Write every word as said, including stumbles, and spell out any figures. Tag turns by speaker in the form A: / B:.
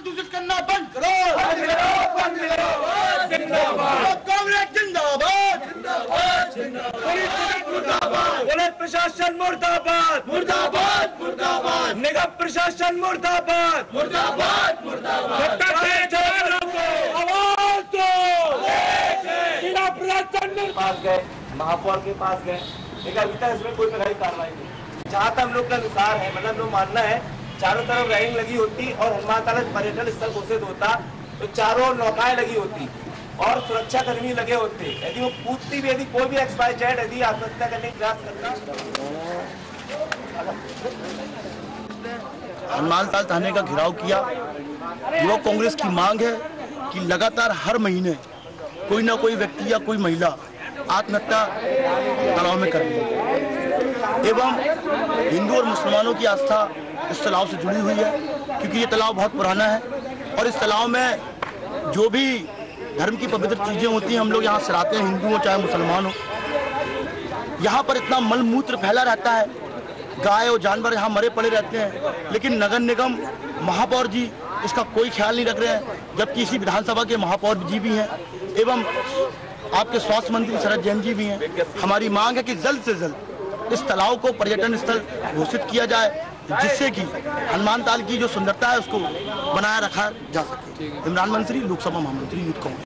A: दूषित करना बंद करो, बंद करो, बंद करो। कांग्रेस जिंदाबाद, जिंदाबाद, जिंदाबाद।
B: पुलिस प्रशासन मुर्दाबाद, मुर्दाबाद, मुर्दाबाद। निगम प्रशासन मुर्दाबाद, मुर्दाबाद, मुर्दाबाद। आवाज दो। जिला प्रशासन पास गए, महापौर के पास गए, लेकिन अभी तक इसमें कोई प्रकार की कार्रवाई नहीं। जहाँ तक हम लोग का अनुसार है, मतलब लोग मानना है चारों तरफ रैलिंग लगी होती और हनुमान ताला पर्यटन स्थल घोषित होता तो चारों नौकाएं लगी होती और सुरक्षा कर्मी लगे होते। यदि वो पूछती भी, यदि कोई भी एक्सपायर जेड यदि आत्महत्या करने का प्रयास करता।
C: हनुमान ताल थाने का घेराव किया। युवक कांग्रेस की मांग है कि लगातार हर महीने कोई ना कोई व्यक्ति या कोई महिला आत्महत्या तालाब में कर रही है एवं हिंदू और मुसलमानों की आस्था इस तालाब से जुड़ी हुई है, क्योंकि ये तालाब बहुत पुराना है और इस तालाब में जो भी धर्म की पवित्र चीजें होती हैं हम लोग यहाँ सराहते हैं, हिंदू हो चाहे मुसलमान हो। यहाँ पर इतना मलमूत्र फैला रहता है, गाय और जानवर यहाँ मरे पड़े रहते हैं, लेकिन नगर निगम महापौर जी इसका कोई ख्याल नहीं रख रहे हैं, जबकि इसी विधानसभा के महापौर जी भी हैं एवं आपके स्वास्थ्य मंत्री शरद जैन जी भी हैं। हमारी मांग है कि जल्द से जल्द इस तालाब को पर्यटन स्थल घोषित किया जाए, जिससे कि हनुमान ताल की जो सुंदरता है उसको बनाए रखा जा सके। इमरान मंसूरी, लोकसभा महामंत्री, यूथ कांग्रेस।